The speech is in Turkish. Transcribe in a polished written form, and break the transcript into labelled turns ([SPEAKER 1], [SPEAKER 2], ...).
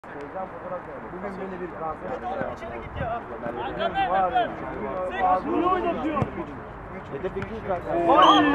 [SPEAKER 1] Bugün beni bir kanser.
[SPEAKER 2] İçeri git ya.
[SPEAKER 1] Ağzını oynatıyor. Hedef 200 kanser.